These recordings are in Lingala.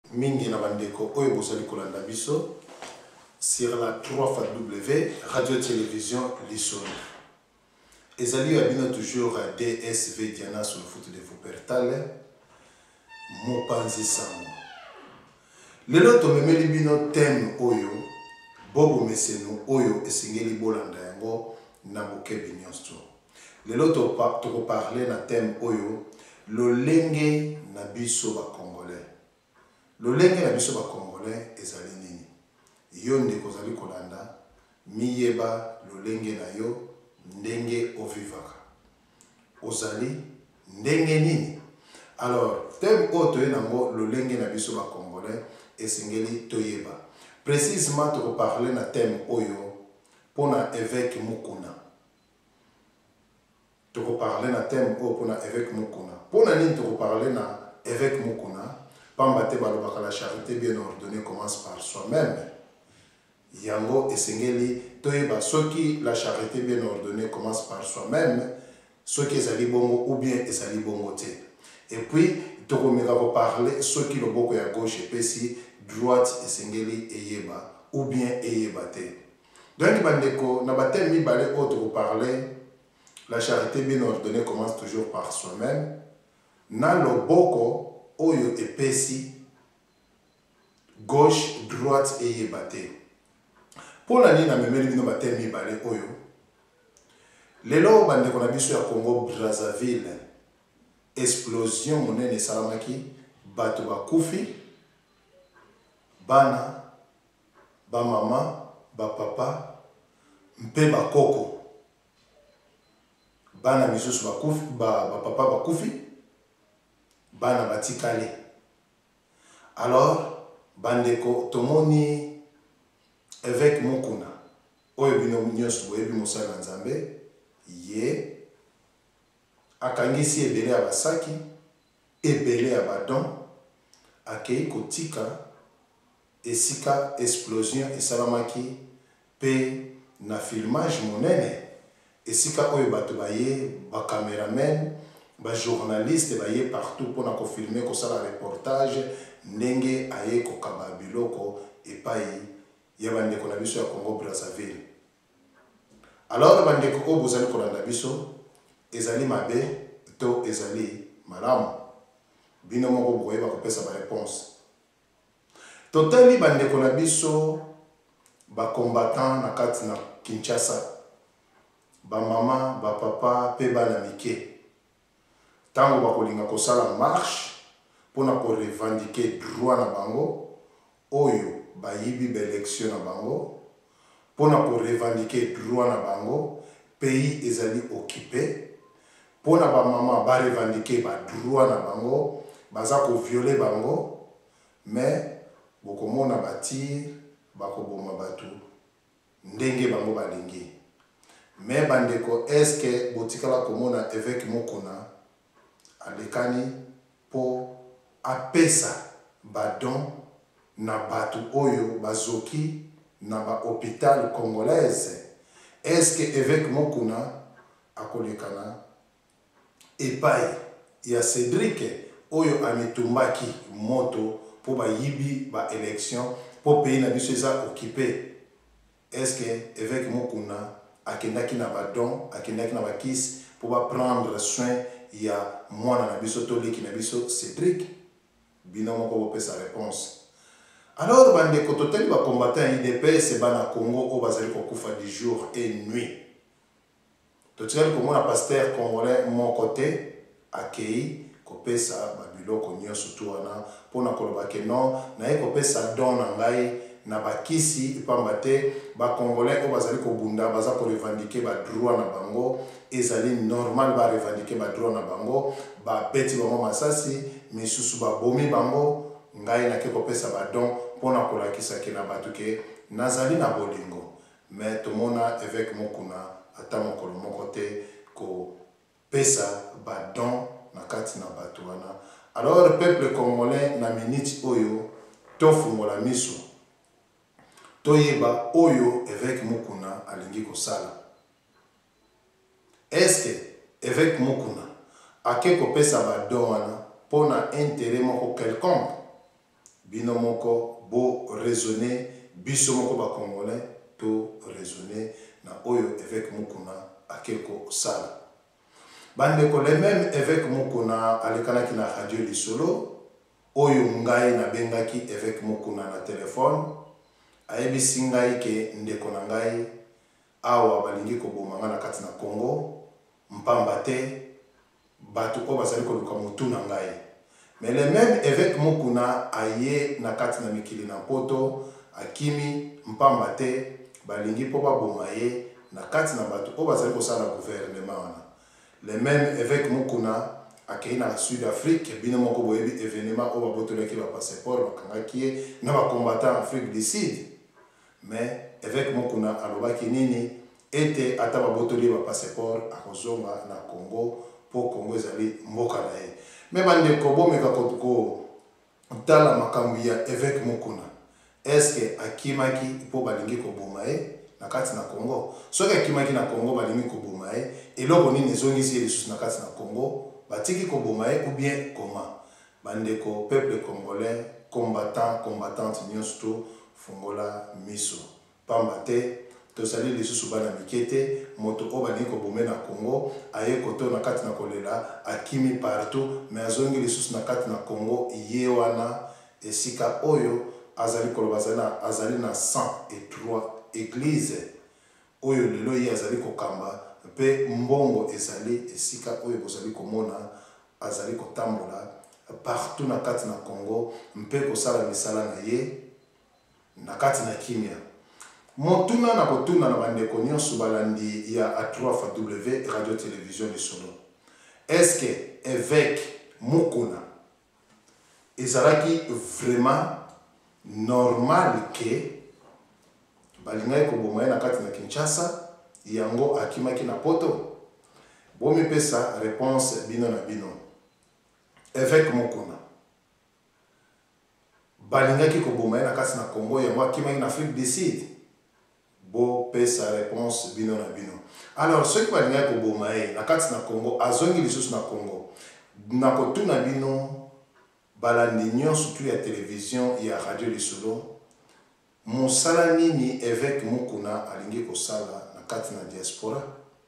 mingi na bandeko oyo bozali kolanda biso sur la 3W radio télévision Lissoni. Ezali abino toujours à DSV Diana sur le foot de Wuppertal Mopanzi Sango. Lelo tomemeli bino thème oyo bobo meseno oyo esengeli bolanda yango na bokebi nyonso. Lelo toko parler na thème oyo lolenge na biso ba Congolais. Lolenge na biso ba Congolais ezali nini? Yo ndeko zali kolanda miyeba lolenge na yo ndenge ovivaka. Ozali ndenge nini? Alors, thème oyo nango lolenge na biso ba Congolais esengeli toyeba. Précisément toko parler na thème oyo pona évêque Mukuna. Toko parler na thème oyo pona évêque Mukuna. Pona nini toko parler na évêque Mukuna? Pambate balobaka la charité bien ordonnée commence par soi-même. Yango esengeli toyeba soki la charité bien ordonnée commence par soi-même, soki ezali bongo ou bien ezali bongo te. Et puis tokomeka ko parler soki loboko ya gauche epesi droite esengeli eyeba ou bien eyeba te. Donc bandeko na batem mibale oyo toko parler la charité bien ordonnée commence toujours par soi-même. Na loboko oyo epesi gauche droite eyeba te. Pour la nini na memeli bino batem mibale oyo lelo bandeko na biso ya Congo Brazzaville explosion monene esalamaki bato bakufi bana ba mama ba papa mpe bakoko bana misusu bakufi ba papa bakufi bana batikale. Alors bandeko tomoni évêque Mukuna oyo bino nyonso boyebi mosala nzambe ye akangisi ebele ya basaki ebele ya badon akei kotika esika explosion esalamaki pe na filmage monene esika oyo bato baye ba cameraman ba journaliste baye partout pona ko filmer ko sala reportage ndenge aye ko kaba biloko epai ya bandeko na biso ya Congo Brazzaville. Alors bandeko oyo bozali kolanda biso ezali mabe to ezali malamu bino moko boyeba kopesa ba réponse. Totali bandeko na biso ba combattant na kati na Kinshasa ba mama ba papa pe bana mike tango bakolinga kosala marche pona ko revendiquer droit na bango oyo bayibi ba élection na bango pona ko revendiquer droit na bango pays ezali occupé pona ba mama ba revendiquer ba droit na bango baza ko violer bango mais bokomona batir bakoboma batu ndenge bango balingi. Mais bandeko est-ce que botikala komona évêque Mukuna alekani po apesa badon na batu oyo bazoki na ba hôpital congolaise? Est-ce que évêque Mukuna akolekana epai ya Cédric oyo amitumbaki moto po ba yibi ba élection po pays na biso eza occupé? Est-ce que évêque Mukuna akendaki na badon akendaki na bakisi po ba prendre soin ya mwana na biso to leki na biso Cédric? Bino moko bopesa réponse. Alors bandeko totali ba combattant IDPS bana Congo o bazali kokufa du jour et nuit. Totali komona pasteur congolais mon côté akei kopesa babiloko nyonso to wana pona koloba ke non na ye kopesa don na ngai na bakisi pamba te ba congolais o bazali kobunda baza ko revendiquer ba droit na bango ezali normal ba revendiquer ba droit na bango ba beti bango masasi misusu ba bomi bango ngai na ke kopesa ba don pona kolakisa ke na batu ke nazali na bolingo. Mais tomona évêque Mukuna ata mokolo moko te ko pesa ba don na kati na batu wana. Alors peuple congolais na minute oyo tofungola miso toyeba oyo évêque Mukuna alingi kosala. Est-ce que évêque Mukuna ake kopesa ba don wana pona intérêt moko quelconque? bino moko bo raisonner biso moko ba congolais to raisonner na oyo évêque Mukuna akeko sala. Bandeko le même évêque Mukuna alekanaki na radio lisolo oyo ngai na bengaki évêque Mukuna na téléphone ayebisi ngai ke ndeko na ngai awa balingi koboma nga na kati na Congo mpamba te batu ko bazali koluka mutu na ngai. Mais le même évêque Mukuna aye na kati na mikili na poto akimi mpamba te balingi po baboma ye na kati na batu ko bazali kosala gouvernement wana. Le même évêque Mukuna akei na Sud-Afrique bino moko boyebi événement o babotolaki ba passeport bakangaki ye na ba combattant Afrique du Sud. Mais évêque Mukuna alobaki nini ete ata babotoli ba passeport akozonga na Congo po Congo ezali mboka na ye. Mais bandeko bomeka kotoko tala makambo ya évêque Mukuna. Est-ce que akimaki po balingi koboma ye na kati na Congo? Soki akimaki na Congo balingi koboma ye eloko nini ezongisi ye lisusu na kati na Congo batiki koboma ye ou bien comment? Bandeko peuple congolais combattant nyonso fungola miso pamba te tosali lisusu bana mikete moto o balingi koboma na Congo aye koto na kati na kolela akimi partout mais azongi lisusu na kati na Congo ye wana esika oyo azali koloba azali na 103 église oyo lelo ye azali kokamba pe mbongo ezali esika oyo bozali komona azali kotambola partout na kati na Congo mpe kosala misala na ye na kati na kimia. Motuna na kotuna na bandeko nyonso balandi ya A3W radio télévision lisolo. Est-ce que évêque Mukuna ezalaki vraiment normal que balingai koboma na kati na Kinshasa yango akimaki na poto? Bomi pesa réponse bino na bino. Évêque Mukuna balingaki koboma na kati na Congo yango akimaki na Afrique du Sud? Bo pesa réponse bino na bino. Alors ceux qui balingaki koboma na kati na Congo azongi lisusu na Congo na kotuna bino balandi nyonso tu ya télévision ya radio lisolo mosala nini évêque Mukuna alingi kosala na kati na diaspora?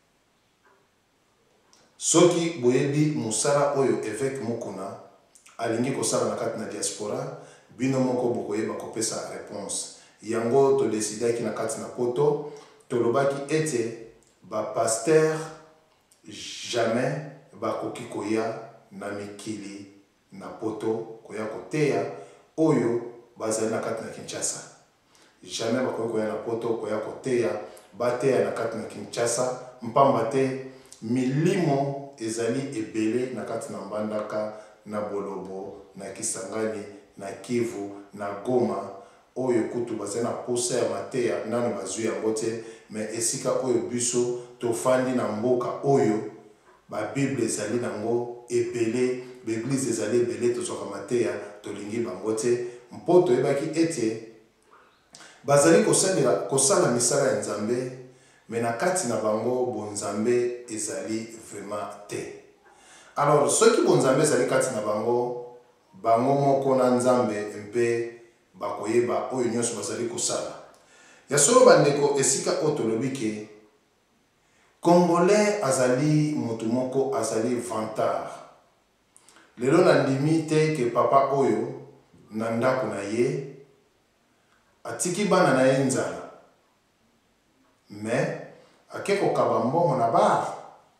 Soki boyebi mosala oyo évêque Mukuna alingi kosala na kati na diaspora bino moko bokoyeba kopesa réponse. Yango to decidaki na kati na poto tolobaki ete ba pasteur jamais bakoki koya na mikili na poto koya koteya oyo bazali na kati na Kinshasa. Jamais bakoki koya na poto koya koteya bateya na kati na Kinshasa mpamba te milimo ezali ebele na kati na Mbandaka na Bolobo na Kisangani na Kivu na Goma oyo kutu bazali na posa ya mateya nano bazwi yango te. Mais esika oyo biso tofandi na mboka oyo ba Bible ezali nango ebele l'église ezali ebele tozwaka mateya tolingi bango te mpo toyebaki ete bazali kosala misala ya Nzambe mais na kati na bango bonzambe ezali vraiment te. Alors soki bonzambe ezali kati na bango moko na Nzambe mpe bakoyeba oyo nyonso bazali kosala. Ya solo bandeko esika otolobi ke Congolais azali motu moko azali vantard. Lelo nandimi te ke papa oyo na ndako na ye atiki bana na ye nzala mais akeko kaba mbongo na bar.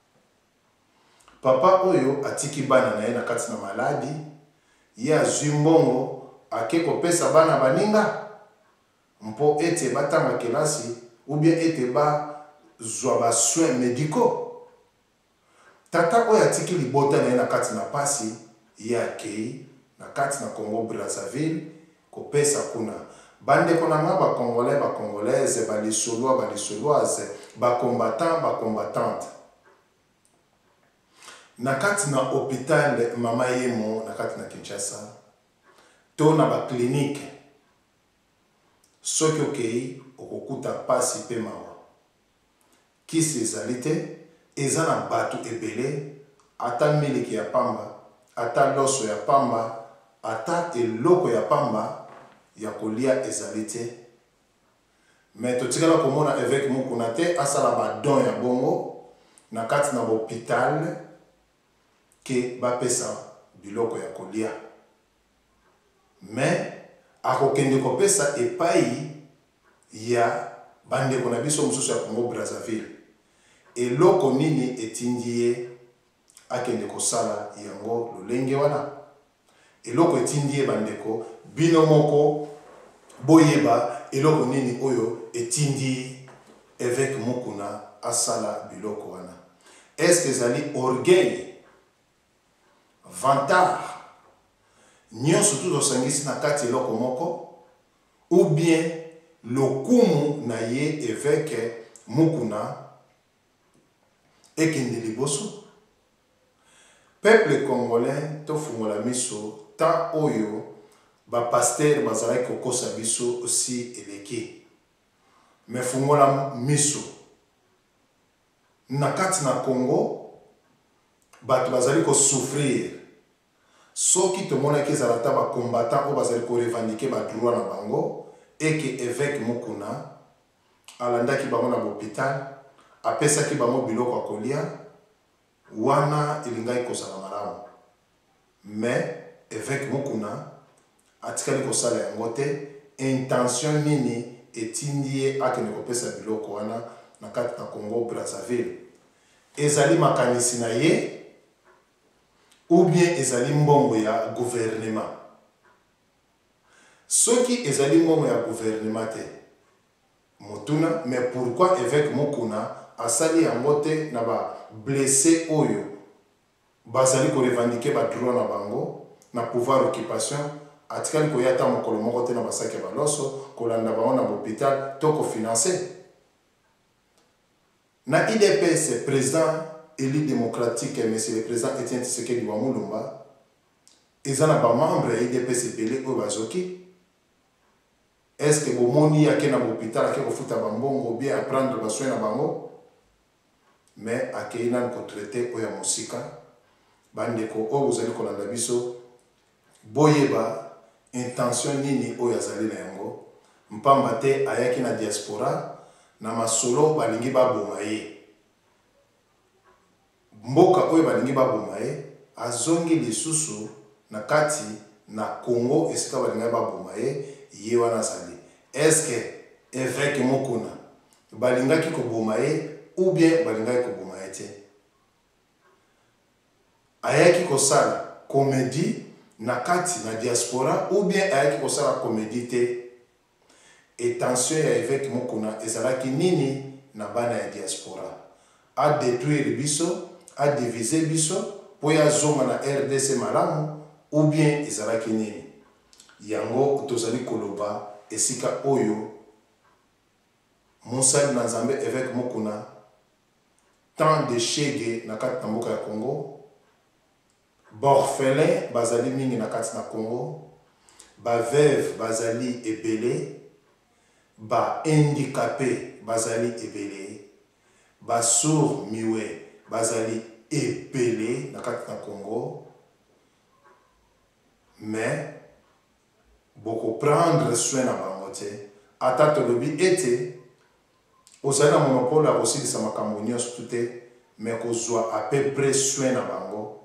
Papa oyo atiki bana na ye na kati na maladi ye azwi mbongo akeko pesa bana baninga mpo ete batanga kelasi ou bien ete ba zwa ba soins médicaux. Tata oyo atiki libota na ye na kati na pasi ye akei na kati na Congo Brazzaville kopesa kuna bandeko na nga ba Congolais ba Congolaise ba lisolois ba lisoloise ba combattante na kati na hôpital Mama Yemo na kati na Kinshasa to na ba clinique soki okei okokuta pasi pe mawa kisi ezali te eza na bato ebele ata miliki ya pamba ata loso ya pamba ata eloko ya pamba ya kolia ezali te. Mais totikala komona évêque Mukuna te asala ba don ya bongo na kati na hôpital ke bapesa biloko ya kolia. Mais akokende kopesa epai ya bandeko na biso mosusu ya Congo Brazzaville. Eloko nini etindi ye akende kosala yango lolenge wana? Eloko etindi ye bandeko bino moko boyeba eloko nini oyo etindi évêque Mukuna asala biloko wana. Est-ce que ezali orgueil, vantard, nyonso tout osangisi na kati eloko moko, ou bien lokumu na ye évêque Mukuna ekende liboso? Peuple congolais tofungola miso ta oyo ba pasteur bazalaki kokosa biso aussi eleki. Mais fungola miso na kati na Congo bato bazali ko souffrir. Soki tomonaki ezala ta ba combattant oyo bazali ko revendiquer ba droit na bango et que évêque Mukuna alandaki bango na hôpital apesaki bango biloko akolia wana elingai kozala malamu. Mais évêque Mukuna atikali kosala yango te. Intention nini etindi ye akende kopesa biloko wana na kati na Congo Brazzaville? Ezali makanisi na ye ou bien ezali mbongo ya gouvernement? Soki ezali mbongo ya gouvernement te motuna, mais pourquoi évêque Mukuna asali yango te na ba blessé oyo bazali ko revendiquer ba droit na bango na pouvoir occupation? Atikali ko yata mokolo moko te na basake baloso kolanda bango na hôpital to ko financer. Na IDPS président élu démocratique monsieur le président Etienne Tshisekedi wa Mulumba ezana ba membre ya IDPS belé oyo bazoki. Est-ce que bomoni yake na hôpital ake kofuta bambongo bien apprendre basoin na bango? Mais akeina ko traiter oya musika bandeko oyo ozali kolanda biso boyeba intention nini oyo azali na yango. Mpamba te ayaki na diaspora na masolo balingi baboma ye. Mboka oyo balingi baboma ye azongi lisusu na kati na Congo esika balingi baboma ye ye wana azali. Est-ce que évêque Mukuna balingaki koboma ye ou bien balingaki koboma ye te? Ayaki kosala comédie na kati na diaspora ou bien ayaki kosala comédie te? Intention ya évêque Mukuna ezalaki nini na bana ya diaspora? A détruire biso, a diviser biso po ya zonga na RDC malamu ou bien ezalaki nini? Yango tozali koloba esika oyo mosali na Nzambe évêque Mukuna tant de shege na kati na mboka ya Congo, borphelin bazali mingi na kati na Congo, ba veuve bazali ebele, ba handicapé bazali ebele, ba sourd miwe bazali ebele na kati na Congo. Mais beaucoup prendre soin na bango te. Ata tolobi ete ozali na monopole ya kosilisa makambo nyonso tu te, mais kozwa à peu près soin na bango.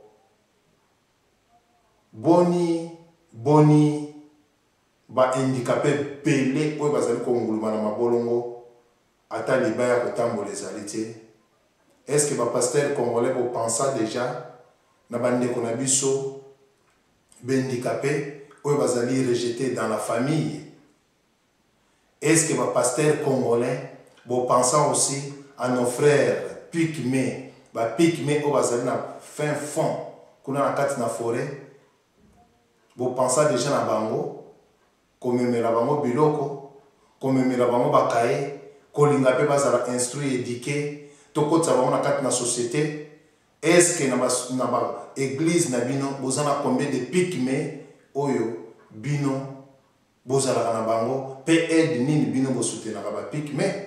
Boni ba handicapé belé oyo bazali konguluma na mabolongo ata libaya kotambola ezali te. Est-ce que ba pasteur congolais bo pensa déjà na bandeko na biso handicapé oyo bazali rejeté dans la famille? Est-ce que ba pasteur congolais bo pensa aussi à nos frères pygmées, ba pygmées oyo bazali na fin fond kuna na kati na forêt? Bo pensa déjà na bango komemela bango biloko, komemela bango bakaye, kolinga pe bazala instruit éduqué, tokotsa bango na kati na société? Est-ce que na ba église na bino bozana combien de pygmées oyo bino bozala na bango pe aide nini bino bo soutenir ba pygmées?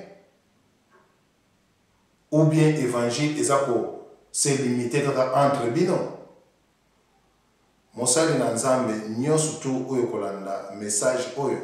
Ou bien évangile ezako se limiter entre bino? mosali na nzambe nyonso tu oyo kolanda message oyo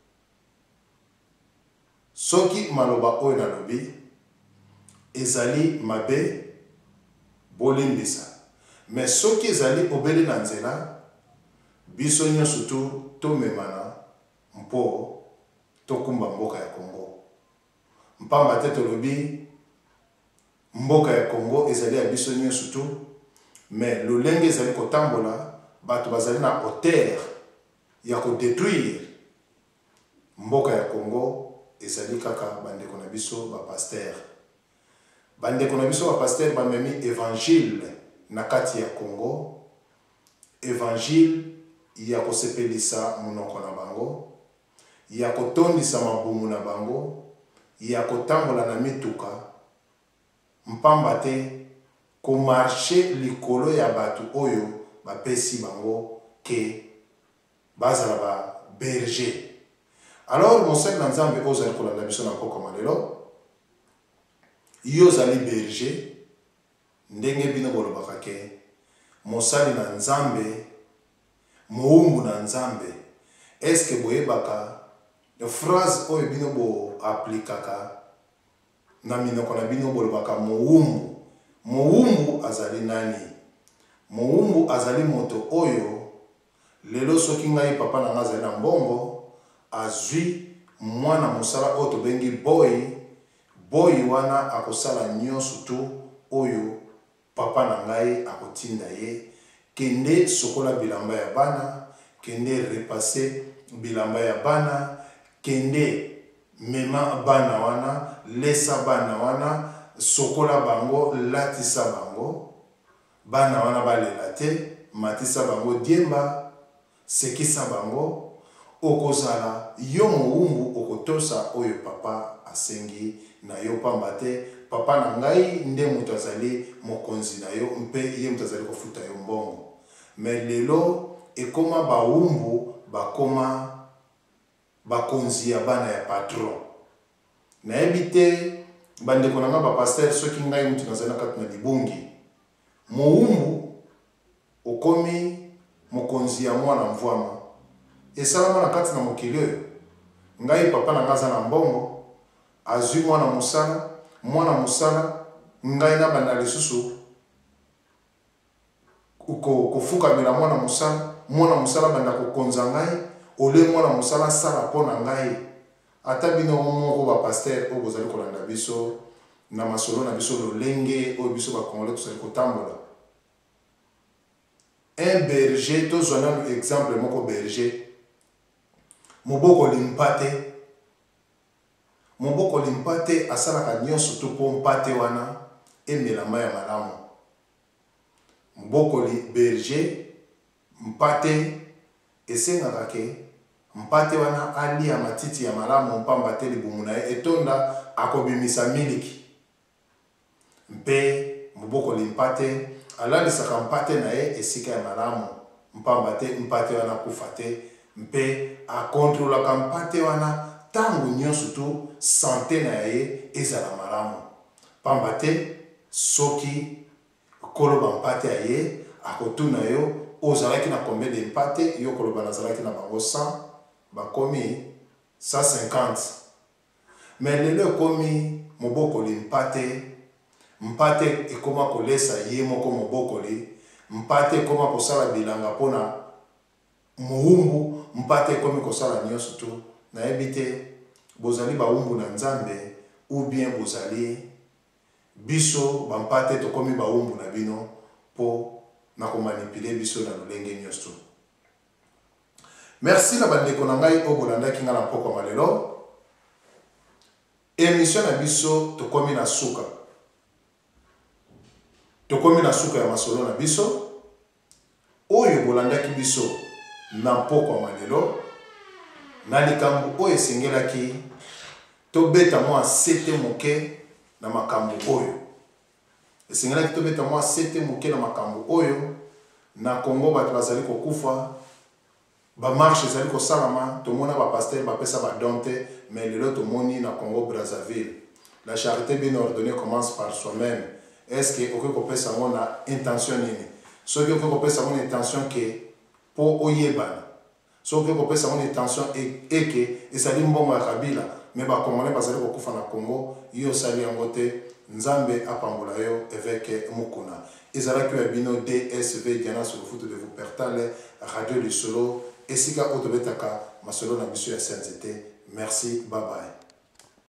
soki maloba oyo nalobi ezali mabe bolimbisa mais soki ezali obeli na nzela biso nyonso tu tomemana mpo tokumba mboka ya Congo mpamba te tolobi mboka ya Congo ezali ya biso nyonso tu mais lolenge ezali kotambola bato bazali na hauteur ya kodétruire mboka ya Congo ezali kaka bandeko na biso bapaster bandeko na biso bapaster bamemi évangile na kati ya Congo évangile ya kosepelisa monoko na bango ya kotondisa mabumu na bango ya kotambola na mituka mpamba te komarche likolo ya bato oyo bapesi bango ke bazala ba berger. Alors mosali na nzambe ozali kolanda biso na poko malelo yo zali berger ndenge bino bolobaka ke mosali na nzambe moumbu na nzambe est-ce que boyebaka phrase oyo bino bo aplikaka na minoko na bino bolobaka moumbu azali nani? Moumbu azali moto oyo lelo soki ngai papa na nga azali na mbongo azwi mwana mosala oyo tobengi boy wana akosala nyonso tu oyo papa na ngai akotinda ye kende sokola bilamba ya bana kende repasser bilamba ya bana kende mema bana wana lesa bana wana sokola bango latisa bango bana wana balela te matisa bango diemba sekisa bango okozala yo moumbu okotosa oyo papa asengi na yo pamba te papa na ngai nde moto azali mokonzi na yo mpe ye moto azali kofuta yo mbongo mais lelo ekoma baumbu bakoma bakonzi ya bana ya patron nayebi te bandeko na nga bapaster soki ngai moto nazali na kati na libungi moumbu okomi mokonzi ya mwana mvwama esalama na kati na mokili oyo ngai papa na nga aza na mbongo azwi mwana mosala ngai na banda lisusu kofukamela mwana mosala banda kokonza ngai ole mwana mosala sala mpo na ngai ata bino moko bapaster oyo bozali kolanda biso na masolo na biso lolenge oyo biso bakongole tozali kotambola un berger tozwa nano exemple moko berger mobokoli mpate asalaka nyonso to mpo mpate wana emelama ya malamu mobokoli berger mpate esengaka ke mpate wana alia matiti ya malamu mpamba te libumu na ye etonda akobimisa miliki mpe mobokoli mpate alalisaka mpate na ye esika ya malamu mpamba te mpate wana kufa te mpe akontrolaka mpate wana ntango nyonso tu sante na ye ezala malamu pamba te soki koloba mpate ya ye akotuna yo ozalaki na combien de mpate yo koloba nazalaki na bango 100 bakomi 150 mais lelo ekomi mobokoli mpate ekoma kolesa ye moko mobokoli mpate ekoma kosala bilanga mpona moumbu mpate ekomi kosala nyonso tu nayebi te bozali baumbu na nzambe ou bien bozali biso bampate tokomi baumbu na bino mpo na komanipule biso na lolenge nyonso. Merci na bandeko na ngai oyo bolandaki nga na mpoko malelo émission na biso tokomi na suka ya masolo na biso oyo bolandaki biso na mpoko malelo na likambo oyo esengelaki tobeta mwa sete moke na makambo oyo esengelaki tobeta mwa sete moke na makambo oyo na Congo bato bazali kokufa bamarche ezali kosalama tomona bapaster bapesa badon te mais lelo tomoni na Congo Brazzaville la charité bien ordonnée commence par soi-même. Est-ce que okoki kopesa ngo na intention nini soki okoki kopesa ngo na intention ke pour oyebana. Sauf que kopesa mon intention et que ezali mbongo ya kabila mais ba congolais bazali kokufa na Congo yo sali yango te nzambe apambola yo évêque Mukuna. Ezalaki ya bino DSV Diana sur le foot de vous pertale radio du solo esika otobetaka masolo na biso ya sainteté. Merci, bye bye.